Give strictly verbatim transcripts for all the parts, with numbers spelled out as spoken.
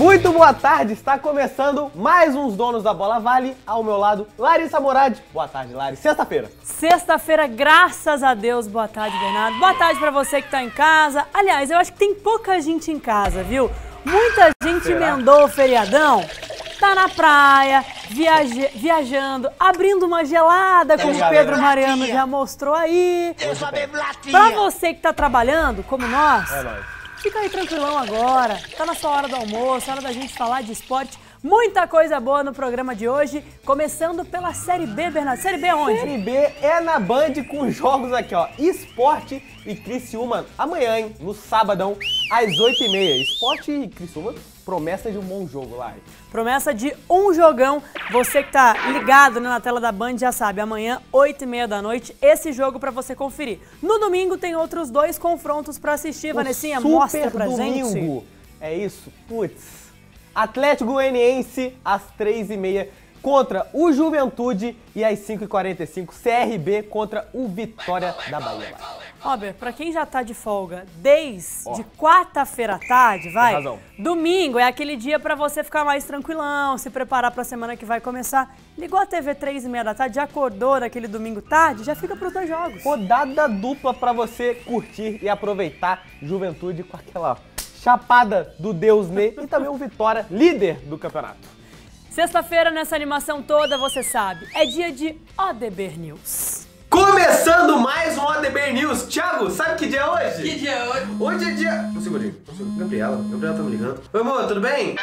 Muito boa tarde, está começando mais uns Donos da Bola Vale. Ao meu lado, Larissa Morad. Boa tarde, Lari. Sexta-feira. Sexta-feira, graças a Deus. Boa tarde, Bernardo. Boa tarde pra você que tá em casa. Aliás, eu acho que tem pouca gente em casa, viu? Muita gente Será? emendou o feriadão, tá na praia, viaje, viajando, abrindo uma gelada, como o Pedro Mariano já mostrou aí. Pra você que tá trabalhando, como nós, É nóis. fica aí tranquilão agora, tá na sua hora do almoço, hora da gente falar de esporte. Muita coisa boa no programa de hoje, começando pela Série B, Bernardo. Série B aonde? Série B é na Band com jogos aqui, ó. Esporte e Criciúma amanhã, hein? No sabadão, às oito e meia. Esporte e Criciúma, promessa de um bom jogo, Lari. Promessa de um jogão. Você que tá ligado, né, na tela da Band já sabe, amanhã, oito e meia da noite, esse jogo pra você conferir. No domingo tem outros dois confrontos pra assistir, Vanessinha, mostra pra domingo. gente. É isso? Putz. Atlético Goianiense às três e meia contra o Juventude e às cinco e quarenta e cinco C R B contra o Vitória da Bahia. Robert, pra quem já tá de folga desde Ó. quarta-feira à tarde, vai, Tem razão. domingo é aquele dia pra você ficar mais tranquilão, se preparar pra semana que vai começar. Ligou a T V três e meia da tarde, já acordou naquele domingo tarde, já fica pros dois jogos. Rodada dupla pra você curtir e aproveitar Juventude com aquela chapada do Deus Ney e também o Vitória, líder do campeonato. Sexta-feira, nessa animação toda, você sabe, é dia de O D B News. Começando mais um O D B News. Thiago, sabe que dia é hoje? Que dia é hoje? Hoje é dia... Um segundinho. Um segundinho. Gabriela, Gabriela tá me ligando. Oi, amor, tudo bem?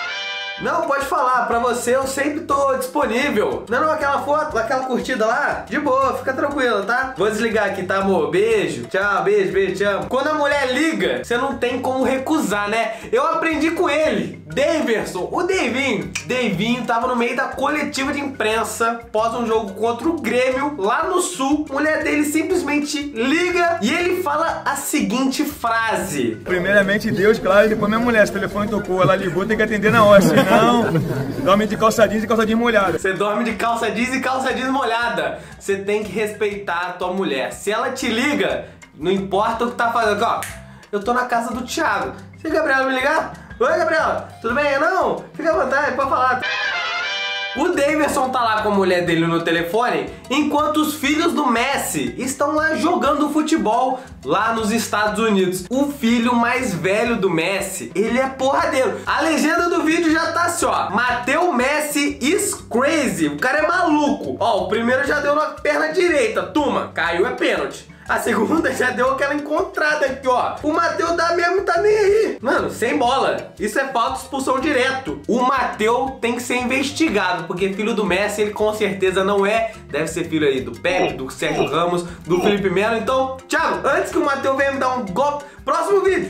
Não, pode falar, pra você eu sempre tô disponível. Não, não, aquela foto, aquela curtida lá, de boa, fica tranquila, tá? Vou desligar aqui, tá, amor? Beijo, tchau, beijo, beijo, te amo. Quando a mulher liga, você não tem como recusar, né? Eu aprendi com ele, Daverson, o Davinho. Davinho tava no meio da coletiva de imprensa, pós um jogo contra o Grêmio, lá no Sul. A mulher dele simplesmente liga e ele fala a seguinte frase. Primeiramente Deus, claro, e depois minha mulher. Se o telefone tocou, ela ligou, tem que atender na hora, senão dorme de calça jeans e calça jeans molhada. Você dorme de calça jeans e calça jeans molhada. Você tem que respeitar a tua mulher. Se ela te liga, não importa o que tá fazendo. Ó, eu tô na casa do Thiago. Se a Gabriela me ligar, oi, Gabriela, tudo bem? Não, fica à vontade, pode falar. O Daverson tá lá com a mulher dele no telefone, enquanto os filhos do Messi estão lá jogando futebol lá nos Estados Unidos. O filho mais velho do Messi, ele é porradeiro. A legenda do vídeo já tá assim, ó. Mateu Messi is crazy. O cara é maluco. Ó, o primeiro já deu na perna direita. Tuma, caiu, é pênalti. A segunda já deu aquela encontrada aqui, ó. O Mateu dá mesmo, tá nem aí. Mano, sem bola. Isso é falta de expulsão direto. O Mateu tem que ser investigado, porque filho do Messi, ele com certeza não é. Deve ser filho aí do Pepe, do Sérgio Ramos, do Felipe Melo. Então, Thiago, antes que o Mateu venha me dar um golpe, próximo vídeo.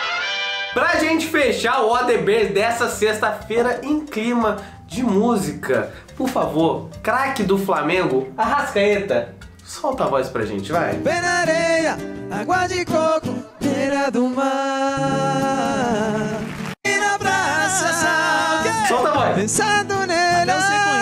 Pra gente fechar o O D B dessa sexta-feira em clima de música, por favor, craque do Flamengo, Arrascaeta. Solta a voz pra gente, vai. Pé na areia, água de coco, beira do mar. E na praça, Solta a voz. pensando nele.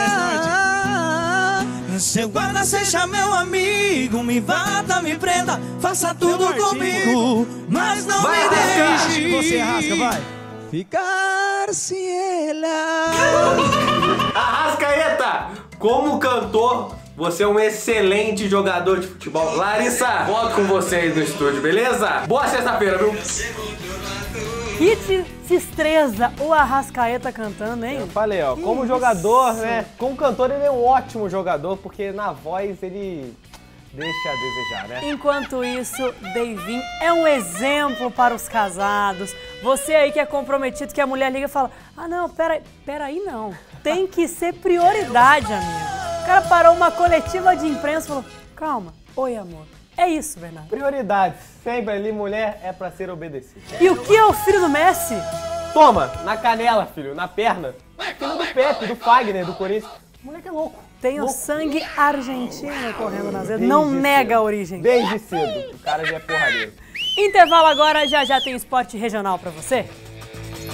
Seu guarda seja meu amigo, me bata, me prenda, faça tudo comigo, mas não Vai, me Arrasca. deixe. Você arrasca, vai. Ficar sem ela. Arrascaeta, como cantor, você é um excelente jogador de futebol. Larissa, volto com vocês no estúdio, beleza? Boa sexta-feira, viu? Que te- destreza o Arrascaeta cantando, hein? Eu falei, ó, como jogador, né? Como cantor, ele é um ótimo jogador, porque na voz ele deixa a desejar, né? Enquanto isso, Davinho é um exemplo para os casados. Você aí que é comprometido, que a mulher liga e fala, ah não, pera, pera aí não. Tem que ser prioridade, amigo. O cara parou uma coletiva de imprensa e falou, calma, oi amor. É isso, Bernardo. Prioridades. Sempre ali, mulher é pra ser obedecida. E o que é o filho do Messi? Toma, na canela, filho, na perna. Filho do Pepe, do Fagner, do Corinthians. O moleque é louco. Tem o Louco. sangue argentino correndo nas veias. Desde Não cedo. nega a origem. Desde cedo. O cara já é porradeiro. Intervalo agora, já já tem esporte regional pra você.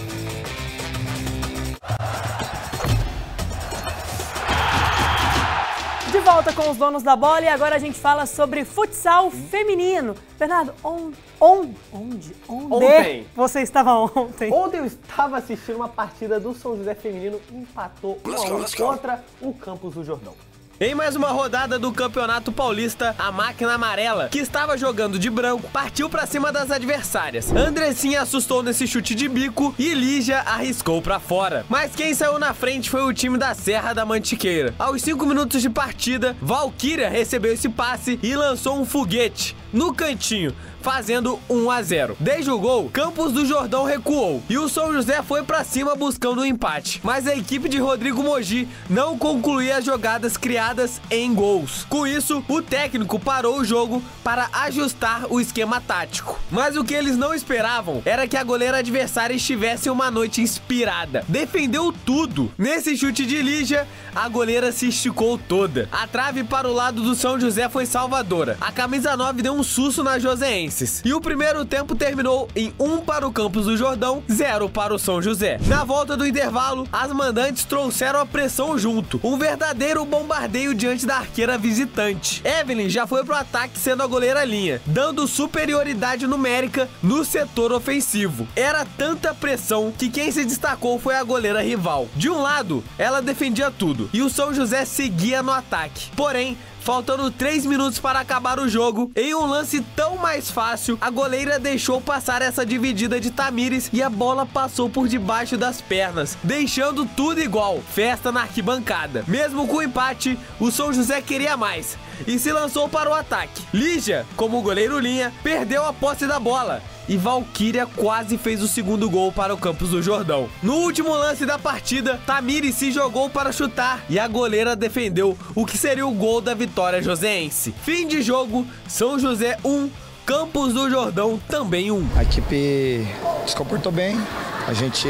De volta com os donos da bola e agora a gente fala sobre futsal feminino. Bernardo, on, on, onde? Onde Ontem. você estava ontem? Ontem eu estava assistindo uma partida do São José feminino e empatou um a um contra o Campos do Jordão. Em mais uma rodada do Campeonato Paulista, a máquina amarela, que estava jogando de branco, partiu pra cima das adversárias. Andressinha assustou nesse chute de bico e Lígia arriscou pra fora. Mas quem saiu na frente foi o time da Serra da Mantiqueira. Aos cinco minutos de partida, Valquíria recebeu esse passe e lançou um foguete no cantinho, fazendo um a zero. Desde o gol, Campos do Jordão recuou e o São José foi pra cima buscando um empate. Mas a equipe de Rodrigo Mogi não concluía as jogadas criadas em gols. Com isso, o técnico parou o jogo para ajustar o esquema tático. Mas o que eles não esperavam era que a goleira adversária estivesse uma noite inspirada. Defendeu tudo. Nesse chute de Lígia, a goleira se esticou toda. A trave para o lado do São José foi salvadora. A camisa nove deu um susto na joseenses. E o primeiro tempo terminou em um para o Campos do Jordão, zero para o São José. Na volta do intervalo, as mandantes trouxeram a pressão junto. Um verdadeiro bombardeio diante da arqueira visitante. Evelyn já foi pro ataque sendo a goleira linha, dando superioridade numérica no setor ofensivo. Era tanta pressão que quem se destacou foi a goleira rival. De um lado, ela defendia tudo e o São José seguia no ataque. Porém, faltando três minutos para acabar o jogo, em um lance tão mais fácil, a goleira deixou passar essa dividida de Tamires e a bola passou por debaixo das pernas, deixando tudo igual, festa na arquibancada. Mesmo com o empate, o São José queria mais e se lançou para o ataque. Lígia, como goleiro linha, perdeu a posse da bola e Valquíria quase fez o segundo gol para o Campos do Jordão. No último lance da partida, Tamires se jogou para chutar e a goleira defendeu o que seria o gol da vitória joseense. Fim de jogo, São José um, Campos do Jordão também um. A equipe se comportou bem. A gente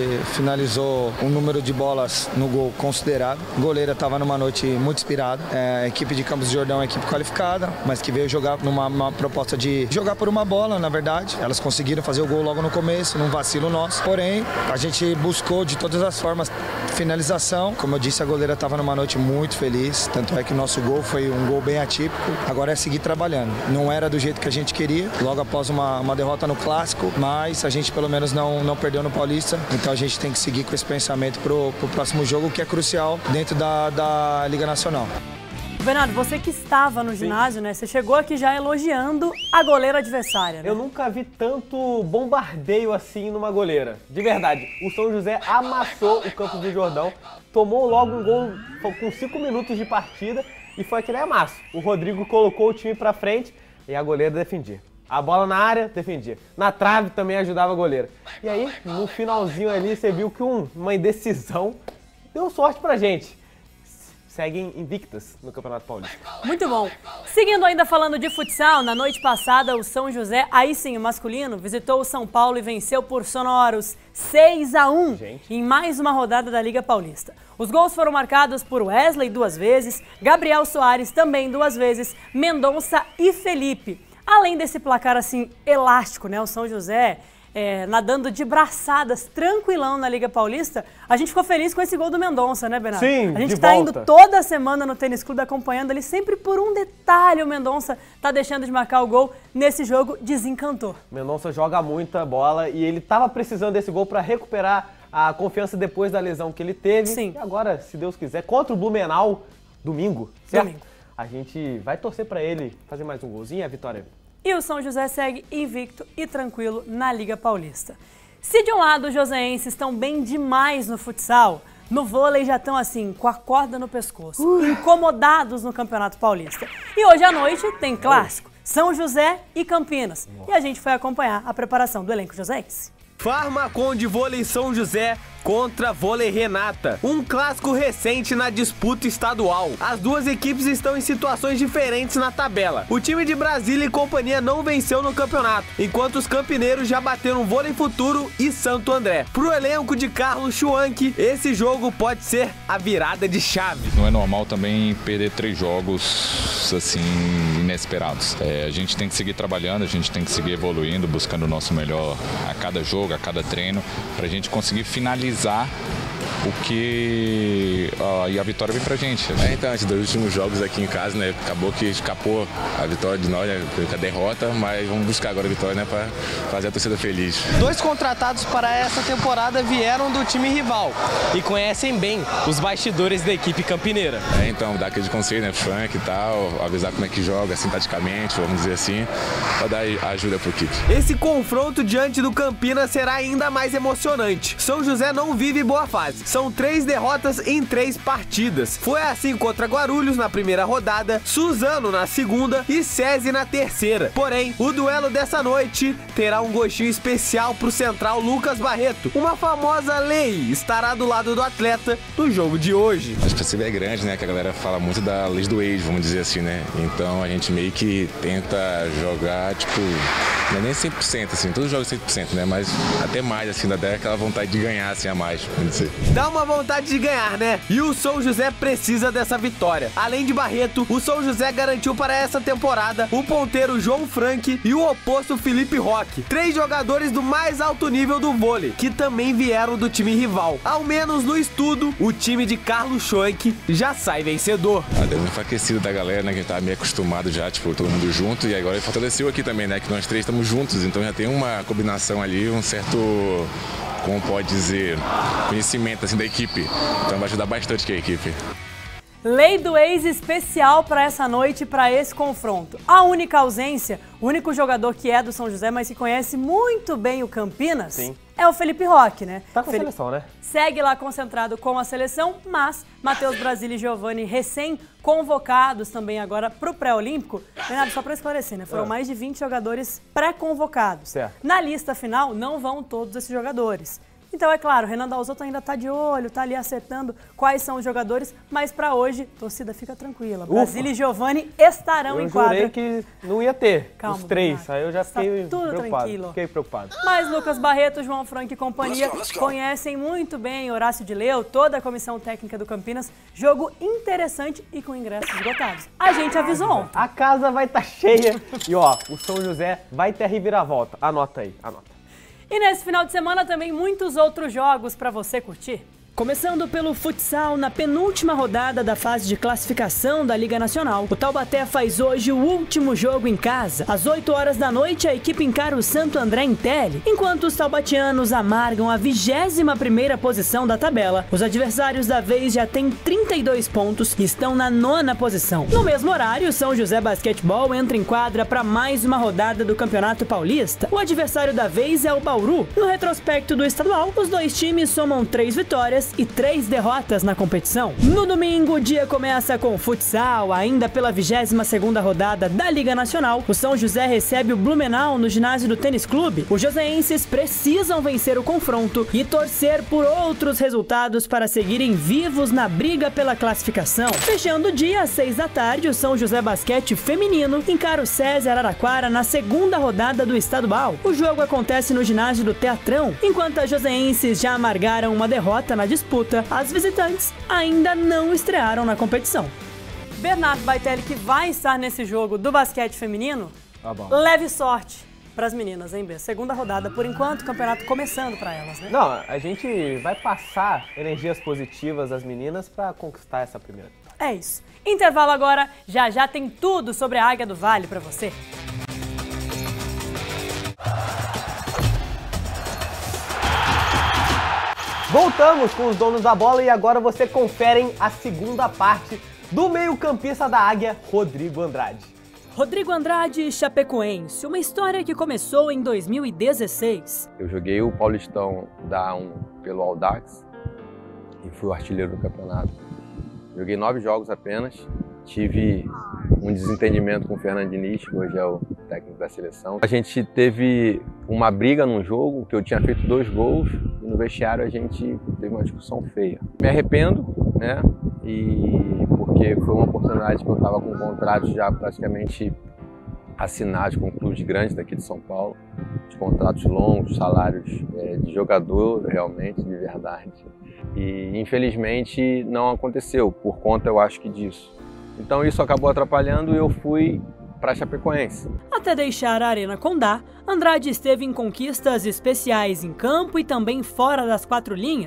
finalizou um número de bolas no gol considerável. A goleira estava numa noite muito inspirada. É, a equipe de Campos do Jordão é uma equipe qualificada, mas que veio jogar numa uma proposta de jogar por uma bola, na verdade. Elas conseguiram fazer o gol logo no começo, num vacilo nosso. Porém, a gente buscou de todas as formas finalização. Como eu disse, a goleira estava numa noite muito feliz. Tanto é que o nosso gol foi um gol bem atípico. Agora é seguir trabalhando. Não era do jeito que a gente queria, logo após uma, uma derrota no Clássico, mas a gente pelo menos não, não perdeu no Paulista, então a gente tem que seguir com esse pensamento pro, pro próximo jogo, que é crucial dentro da, da Liga Nacional. Bernardo, você que estava no ginásio, Sim. né? Você chegou aqui já elogiando a goleira adversária, né? Eu nunca vi tanto bombardeio assim numa goleira. De verdade, o São José amassou o Campos do Jordão, tomou logo um gol com cinco minutos de partida e foi aquele amasso. O Rodrigo colocou o time pra frente e a goleira defendia. A bola na área, defendia. Na trave também ajudava a goleira. E aí, no finalzinho ali, você viu que um, uma indecisão deu sorte pra gente. Seguem invictas no Campeonato Paulista. Muito bom. Seguindo ainda falando de futsal, na noite passada o São José, aí sim o masculino, visitou o São Paulo e venceu por sonoros seis a um gente. Em mais uma rodada da Liga Paulista. Os gols foram marcados por Wesley duas vezes, Gabriel Soares também duas vezes, Mendonça e Felipe. Além desse placar assim elástico, né, o São José é, nadando de braçadas, tranquilão na Liga Paulista, a gente ficou feliz com esse gol do Mendonça, né, Bernardo? Sim, a gente de está volta. indo toda semana no Tênis Clube acompanhando ele, sempre por um detalhe o Mendonça tá deixando de marcar o gol. Nesse jogo desencantou. O Mendonça joga muita bola e ele estava precisando desse gol para recuperar a confiança depois da lesão que ele teve. Sim. E agora, se Deus quiser, contra o Blumenau, domingo, certo? Domingo. A gente vai torcer para ele fazer mais um golzinho e a vitória. E o São José segue invicto e tranquilo na Liga Paulista. Se de um lado os joseenses estão bem demais no futsal, no vôlei já estão assim, com a corda no pescoço, uh. incomodados no Campeonato Paulista. E hoje à noite tem clássico, São José e Campinas. E a gente foi acompanhar a preparação do elenco joseense. Farmacon de Vôlei São José contra Vôlei Renata. Um clássico recente na disputa estadual. As duas equipes estão em situações diferentes na tabela. O time de Brasília e companhia não venceu no campeonato, enquanto os campineiros já bateram Vôlei Futuro e Santo André. Pro elenco de Carlos Schwanck, esse jogo pode ser a virada de chave. Não é normal também perder três jogos assim inesperados. É, a gente tem que seguir trabalhando, a gente tem que seguir evoluindo, buscando o nosso melhor a cada jogo, a cada treino, pra gente conseguir finalizar o que a, e a vitória vem pra gente. É, então, antes dos últimos jogos aqui em casa, né, acabou que escapou a vitória de nós, né, a derrota, mas vamos buscar agora a vitória, né, para fazer a torcida feliz. Dois contratados para essa temporada vieram do time rival e conhecem bem os bastidores da equipe campineira. É, então, dar aquele conselho, né, Frank e tal, avisar como é que joga, assim, taticamente, vamos dizer assim, para dar ajuda pro equipe. Esse confronto diante do Campinas será ainda mais emocionante. São José não vive boa fase. São três derrotas em três partidas. Foi assim contra Guarulhos na primeira rodada, Suzano na segunda e SESI na terceira. Porém, o duelo dessa noite terá um gostinho especial pro central Lucas Barreto. Uma famosa lei estará do lado do atleta no jogo de hoje. A expectativa é grande, né, que a galera fala muito da lei do ex, vamos dizer assim, né? Então a gente meio que tenta jogar, tipo, não é nem cem por cento, assim, todos jogam cem por cento, né? Mas até mais, assim, dá até aquela vontade de ganhar, assim, a mais, vamos dizer. Dá uma vontade de ganhar, né? E o São José precisa dessa vitória. Além de Barreto, o São José garantiu para essa temporada o ponteiro João Frank e o oposto Felipe Roque. Três jogadores do mais alto nível do vôlei, que também vieram do time rival. Ao menos no estudo, o time de Carlos Schoenck já sai vencedor. Ah, deu uma enfraquecida da galera, né? Que a gente tava meio acostumado já, tipo, todo mundo junto. E agora ele fortaleceu aqui também, né? Que nós três estamos juntos, então já tem uma combinação ali, um certo, como pode dizer, conhecimento, assim, da equipe. Então vai ajudar bastante aqui a equipe. Lei do ex especial para essa noite, para esse confronto. A única ausência, o único jogador que é do São José, mas que conhece muito bem o Campinas, Sim. é o Felipe Roque, né? Tá com a Fel... seleção, né? Segue lá concentrado com a seleção, mas Matheus Brasília e Giovani recém-convocados também agora pro pré-olímpico. Renato, só para esclarecer, né? Foram é. mais de vinte jogadores pré-convocados. Certo. Na lista final, não vão todos esses jogadores. Então, é claro, Renan Dalzotto ainda tá de olho, tá ali acertando quais são os jogadores, mas pra hoje, torcida, fica tranquila. Ufa. Brasília e Giovani estarão eu em quadra. Eu jurei que não ia ter Calma, os três, Renato. aí eu já fiquei Está tudo preocupado. tranquilo. Fiquei preocupado. Mas Lucas Barreto, João Frank e companhia let's go, let's go. conhecem muito bem Horácio de Leu, toda a comissão técnica do Campinas. Jogo interessante e com ingressos esgotados. A gente avisou ontem. A casa vai estar tá cheia e ó, o São José vai ter a reviravolta. Anota aí, anota. E nesse final de semana também muitos outros jogos para você curtir. Começando pelo futsal, na penúltima rodada da fase de classificação da Liga Nacional, o Taubaté faz hoje o último jogo em casa. Às oito horas da noite, a equipe encara o Santo André em Tele, enquanto os taubatianos amargam a vigésima primeira posição da tabela. Os adversários da vez já têm trinta e dois pontos e estão na nona posição. No mesmo horário, o São José Basquetebol entra em quadra para mais uma rodada do Campeonato Paulista. O adversário da vez é o Bauru. No retrospecto do estadual, os dois times somam três vitórias e três derrotas na competição. No domingo, o dia começa com futsal, ainda pela vigésima segunda rodada da Liga Nacional. O São José recebe o Blumenau no ginásio do Tênis Clube. Os joseenses precisam vencer o confronto e torcer por outros resultados para seguirem vivos na briga pela classificação. Fechando o dia, às seis da tarde, o São José Basquete Feminino encara o SESI Araraquara na segunda rodada do estadual. O jogo acontece no ginásio do Teatrão. Enquanto as joseenses já amargaram uma derrota na disputa, as visitantes ainda não estrearam na competição. Bernardo Baitelli, que vai estar nesse jogo do basquete feminino, tá bom. Leve sorte para as meninas, hein, B? Segunda rodada, por enquanto, o campeonato começando para elas, né? Não, a gente vai passar energias positivas às meninas para conquistar essa primeira. É isso. Intervalo agora, já já tem tudo sobre a Águia do Vale para você. Voltamos com os donos da bola e agora você confere a segunda parte do meio-campista da Águia, Rodrigo Andrade. Rodrigo Andrade, chapecoense, uma história que começou em dois mil e dezesseis. Eu joguei o Paulistão da A um pelo Audax e fui o artilheiro do campeonato. Joguei nove jogos apenas, tive um desentendimento com o Fernando Diniz, que hoje é o técnico da seleção. A gente teve uma briga num jogo, que eu tinha feito dois gols, e no vestiário a gente teve uma discussão feia. Me arrependo, né? E porque foi uma oportunidade que eu estava com contratos já praticamente assinados com clubes grandes daqui de São Paulo, de contratos longos, salários é, de jogador realmente, de verdade. E infelizmente não aconteceu, por conta eu acho que disso. Então isso acabou atrapalhando e eu fui para a Chapecoense. Até deixar a Arena Condá, Andrade esteve em conquistas especiais em campo e também fora das quatro linhas,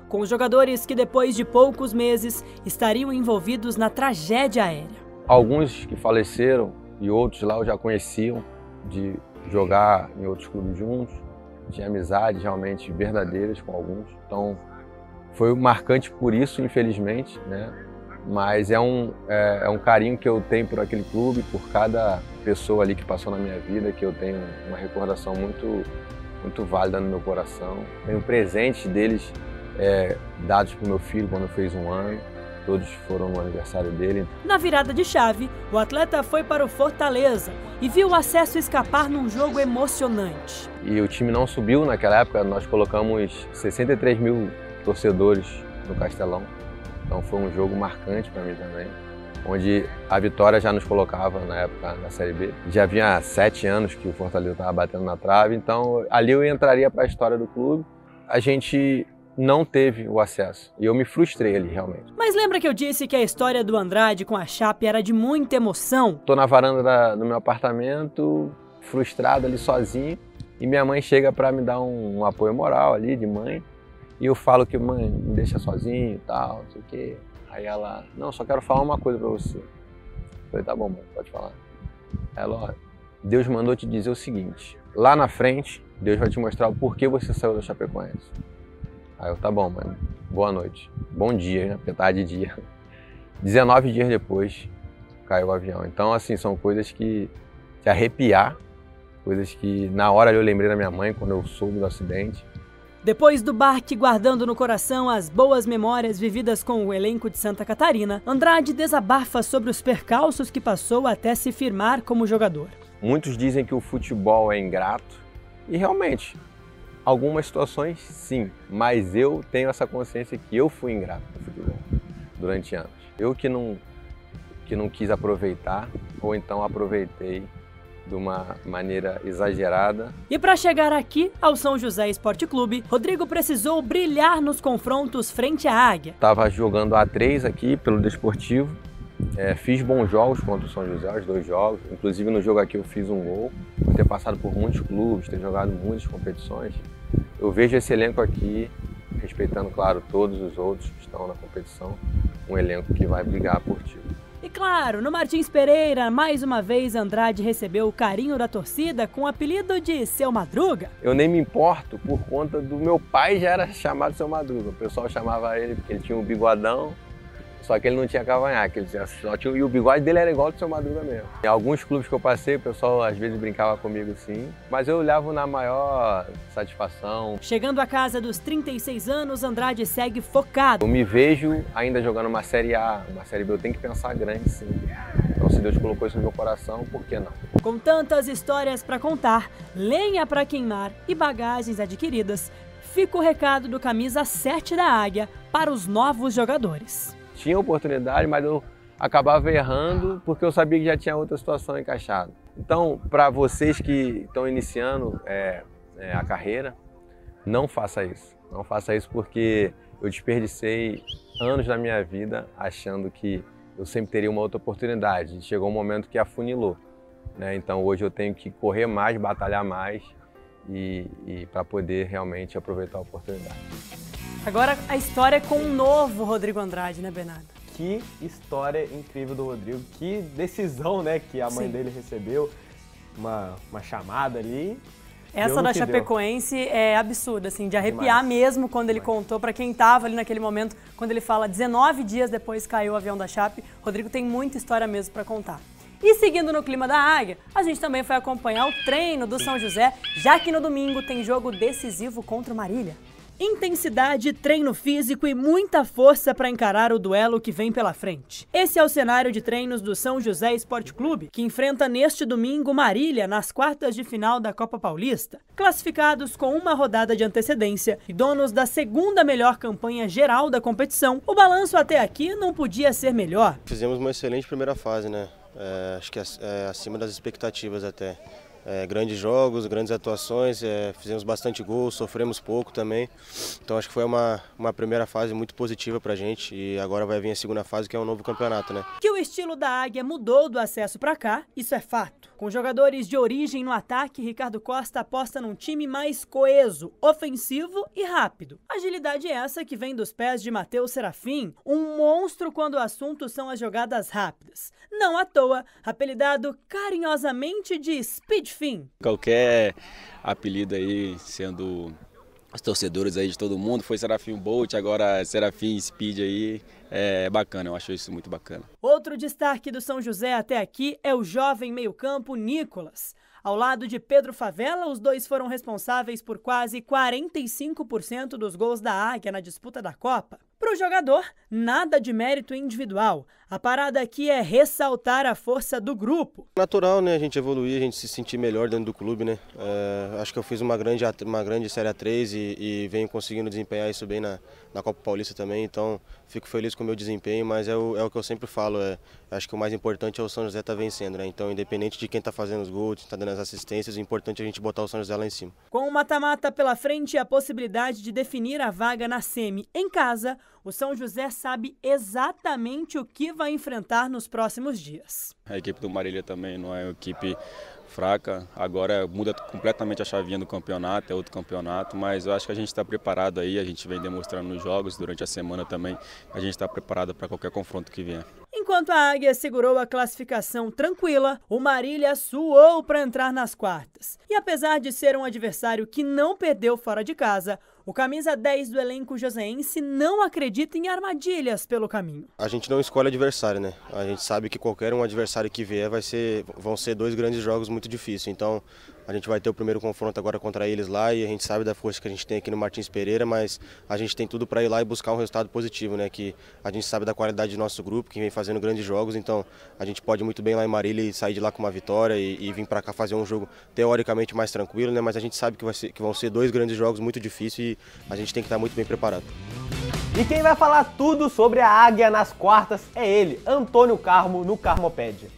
com os jogadores que depois de poucos meses estariam envolvidos na tragédia aérea. Alguns que faleceram e outros lá eu já conheciam, de jogar em outros clubes juntos, tinha amizades realmente verdadeiras com alguns, então foi marcante por isso, infelizmente, né? Mas é um, é, é um carinho que eu tenho por aquele clube, por cada pessoa ali que passou na minha vida, que eu tenho uma recordação muito, muito válida no meu coração. Tenho presentes deles é, dados para o meu filho quando fez um ano, todos foram no aniversário dele. Na virada de chave, o atleta foi para o Fortaleza e viu o acesso escapar num jogo emocionante. E o time não subiu naquela época, nós colocamos sessenta e três mil torcedores no Castelão. Então foi um jogo marcante para mim também, onde a vitória já nos colocava na época na Série B. Já havia sete anos que o Fortaleza estava batendo na trave, então ali eu entraria para a história do clube. A gente não teve o acesso e eu me frustrei ali realmente. Mas lembra que eu disse que a história do Andrade com a Chape era de muita emoção? Tô na varanda da, do meu apartamento, frustrado ali sozinho, e minha mãe chega para me dar um, um apoio moral ali de mãe. E eu falo que, mãe, me deixa sozinho e tal, não sei o quê. Aí ela, não, só quero falar uma coisa pra você. Eu falei, tá bom, mãe, pode falar. Ela, ó, Deus mandou te dizer o seguinte, lá na frente, Deus vai te mostrar o porquê você saiu da Chapecoense. Aí eu, tá bom, mãe, boa noite. Bom dia, né, porque tá de dia. dezenove dias depois, caiu o avião. Então, assim, são coisas que te arrepiar, coisas que na hora eu lembrei da minha mãe, quando eu soube do acidente. Depois do barque guardando no coração as boas memórias vividas com o elenco de Santa Catarina, Andrade desabafa sobre os percalços que passou até se firmar como jogador. Muitos dizem que o futebol é ingrato, e realmente, algumas situações sim, mas eu tenho essa consciência que eu fui ingrato no futebol durante anos. Eu que não, que não quis aproveitar, ou então aproveitei de uma maneira exagerada. E para chegar aqui ao São José Esporte Clube, Rodrigo precisou brilhar nos confrontos frente à Águia. Estava jogando A três aqui pelo Desportivo, é, fiz bons jogos contra o São José, os dois jogos, inclusive no jogo aqui eu fiz um gol, por ter passado por muitos clubes, ter jogado muitas competições. Eu vejo esse elenco aqui, respeitando, claro, todos os outros que estão na competição, um elenco que vai brigar por título. E claro, no Martins Pereira, mais uma vez Andrade recebeu o carinho da torcida com o apelido de Seu Madruga. Eu nem me importo por conta do meu pai já era chamado Seu Madruga. O pessoal chamava ele porque ele tinha um bigodão, só que ele não tinha cavanhaque, ele tinha, só tinha, e o bigode dele era igual do Seu Madruga mesmo. Em alguns clubes que eu passei, o pessoal às vezes brincava comigo sim, mas eu olhava na maior satisfação. Chegando à casa dos trinta e seis anos, Andrade segue focado. Eu me vejo ainda jogando uma Série A, uma Série B, eu tenho que pensar grande sim. Então se Deus colocou isso no meu coração, por que não? Com tantas histórias para contar, lenha para queimar e bagagens adquiridas, fica o recado do camisa sete da Águia para os novos jogadores. Tinha oportunidade, mas eu acabava errando porque eu sabia que já tinha outra situação encaixada. Então, para vocês que estão iniciando é, é, a carreira, não faça isso. Não faça isso porque eu desperdicei anos da minha vida achando que eu sempre teria uma outra oportunidade. Chegou um momento que afunilou, né? Então hoje eu tenho que correr mais, batalhar mais e, e para poder realmente aproveitar a oportunidade. Agora a história é com um novo Rodrigo Andrade, né, Bernardo? Que história incrível do Rodrigo, que decisão, né, que a mãe Sim. dele recebeu, uma, uma chamada ali. Essa da Chapecoense deu. É absurda, assim, de arrepiar Demais. mesmo quando ele Demais. contou, para quem estava ali naquele momento, quando ele fala dezenove dias depois caiu o avião da Chape, Rodrigo tem muita história mesmo para contar. E seguindo no clima da Águia, a gente também foi acompanhar o treino do São José, já que no domingo tem jogo decisivo contra o Marília. Intensidade, treino físico e muita força para encarar o duelo que vem pela frente. Esse é o cenário de treinos do São José Esporte Clube, que enfrenta neste domingo Marília nas quartas de final da Copa Paulista. Classificados com uma rodada de antecedência e donos da segunda melhor campanha geral da competição, o balanço até aqui não podia ser melhor. Fizemos uma excelente primeira fase, né? É, acho que é, é acima das expectativas até. É, grandes jogos, grandes atuações, é, fizemos bastante gols, sofremos pouco também. Então acho que foi uma, uma primeira fase muito positiva pra gente e agora vai vir a segunda fase, que é um novo campeonato, né? Que o estilo da Águia mudou do acesso pra cá, isso é fato. Com jogadores de origem no ataque, Ricardo Costa aposta num time mais coeso, ofensivo e rápido. Agilidade essa que vem dos pés de Matheus Serafim, um monstro quando o assunto são as jogadas rápidas. Não à toa, apelidado carinhosamente de Speed Fim. Qualquer apelido aí, sendo os torcedores aí de todo mundo, foi Serafim Bolt, agora Serafim Speed aí, é bacana, eu acho isso muito bacana. Outro destaque do São José até aqui é o jovem meio-campo Nicolas. Ao lado de Pedro Favela, os dois foram responsáveis por quase quarenta e cinco por cento dos gols da Águia na disputa da Copa. Para o jogador, nada de mérito individual. A parada aqui é ressaltar a força do grupo. Natural, né? A gente evoluir, a gente se sentir melhor dentro do clube, né? É, acho que eu fiz uma grande, uma grande Série A três e, e venho conseguindo desempenhar isso bem na, na Copa Paulista também. Então, fico feliz com o meu desempenho, mas é o, é o que eu sempre falo. É, acho que o mais importante é o São José estar tá vencendo, né? Então, independente de quem está fazendo os gols, está dando as assistências, o importante é a gente botar o São José lá em cima. Com o mata-mata pela frente e a possibilidade de definir a vaga na semi em casa, o São José sabe exatamente o que vai enfrentar nos próximos dias. A equipe do Marília também não é uma equipe fraca, agora muda completamente a chavinha do campeonato, é outro campeonato, mas eu acho que a gente está preparado aí, a gente vem demonstrando nos jogos, durante a semana também, a gente está preparado para qualquer confronto que vier. Enquanto a Águia segurou a classificação tranquila, o Marília suou para entrar nas quartas. E apesar de ser um adversário que não perdeu fora de casa, o camisa dez do elenco joseense não acredita em armadilhas pelo caminho. A gente não escolhe adversário, né? A gente sabe que qualquer um adversário que vier vai ser, vão ser dois grandes jogos muito difíceis. Então a gente vai ter o primeiro confronto agora contra eles lá e a gente sabe da força que a gente tem aqui no Martins Pereira, mas a gente tem tudo para ir lá e buscar um resultado positivo, né? Que a gente sabe da qualidade do nosso grupo, que vem fazendo grandes jogos, então a gente pode muito bem lá em Marília e sair de lá com uma vitória e, e vir para cá fazer um jogo teoricamente mais tranquilo, né? Mas a gente sabe que, vai ser, que vão ser dois grandes jogos muito difíceis e a gente tem que estar muito bem preparado. E quem vai falar tudo sobre a Águia nas quartas é ele, Antônio Carmo, no Carmopédia.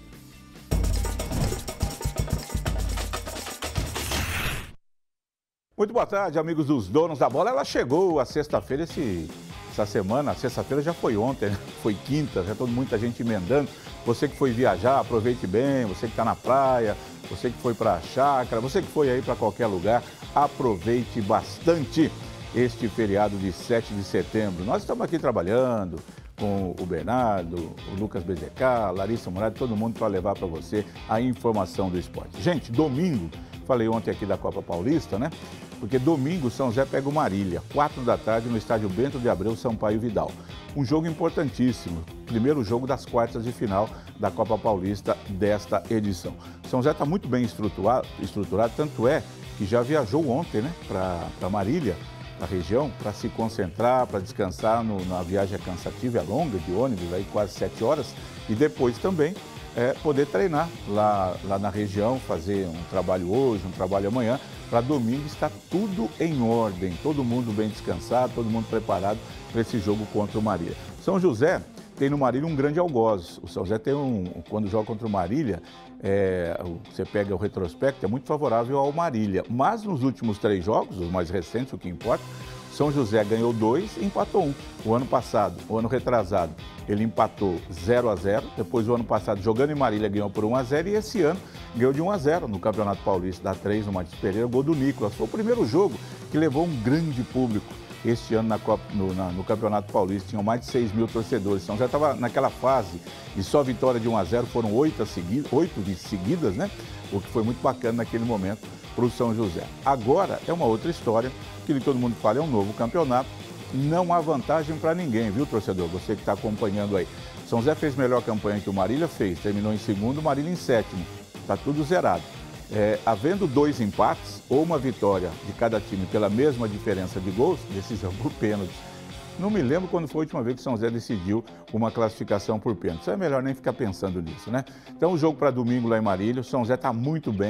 Muito boa tarde, amigos dos donos da bola. Ela chegou a sexta-feira, esse, essa semana, sexta-feira já foi ontem, né? Foi quinta, já todo muita gente emendando. Você que foi viajar, aproveite bem, você que está na praia, você que foi para a chácara, você que foi aí para qualquer lugar, aproveite bastante este feriado de sete de setembro. Nós estamos aqui trabalhando com o Bernardo, o Lucas B Z K, Larissa Murad, todo mundo para levar para você a informação do esporte. Gente, domingo, falei ontem aqui da Copa Paulista, né? Porque domingo São José pega o Marília, quatro da tarde no estádio Bento de Abreu, Sampaio Vidal. Um jogo importantíssimo, primeiro jogo das quartas de final da Copa Paulista desta edição. São José está muito bem estruturado, estruturado, tanto é que já viajou ontem, né, para Marília, a região, para se concentrar, para descansar no, na viagem cansativa, é longa, de ônibus, aí quase sete horas, e depois também é, poder treinar lá, lá na região, fazer um trabalho hoje, um trabalho amanhã, para domingo estar tudo em ordem, todo mundo bem descansado, todo mundo preparado para esse jogo contra o Marília. São José tem no Marília um grande algoz. O São José tem um, quando joga contra o Marília, é, você pega o retrospecto, é muito favorável ao Marília. Mas nos últimos três jogos, os mais recentes, o que importa, São José ganhou dois e empatou um. O ano passado, o ano retrasado, ele empatou zero a zero. Depois, o ano passado, jogando em Marília, ganhou por um a zero. E esse ano, ganhou de um a zero no Campeonato Paulista, da três no Martins Pereira, gol do Nicolas. Foi o primeiro jogo que levou um grande público. Este ano na Copa, no, na, no Campeonato Paulista tinham mais de seis mil torcedores. Então já estava naquela fase e só vitória de um a zero, foram oito, segui, oito de seguidas, né? O que foi muito bacana naquele momento para o São José. Agora é uma outra história, que todo mundo fala, é um novo campeonato. Não há vantagem para ninguém, viu, torcedor? Você que está acompanhando aí. São José fez melhor campanha que o Marília fez, terminou em segundo, o Marília em sétimo. Está tudo zerado. É, havendo dois empates ou uma vitória de cada time pela mesma diferença de gols, decisão por pênalti. Não me lembro quando foi a última vez que São José decidiu uma classificação por pênalti. É melhor nem ficar pensando nisso, né? Então, o jogo para domingo lá em Marília, o São José está muito bem,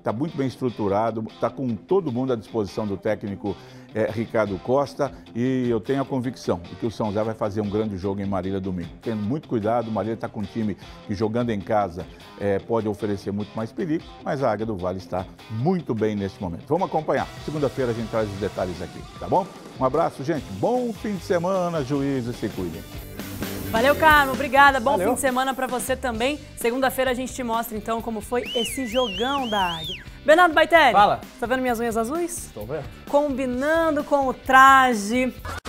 está muito bem estruturado, está com todo mundo à disposição do técnico é, Ricardo Costa, e eu tenho a convicção de que o São José vai fazer um grande jogo em Marília domingo. Tendo muito cuidado, Marília está com um time que jogando em casa é, pode oferecer muito mais perigo, mas a Águia do Vale está muito bem nesse momento. Vamos acompanhar. Segunda-feira a gente traz os detalhes aqui, tá bom? Um abraço, gente. Bom fim de semana, juízes, se cuidem. Valeu, Carmo. Obrigada. Bom Valeu. fim de semana pra você também. Segunda-feira a gente te mostra, então, como foi esse jogão da Águia. Bernardo Baitelli. Fala. Tá vendo minhas unhas azuis? Estou vendo. Combinando com o traje.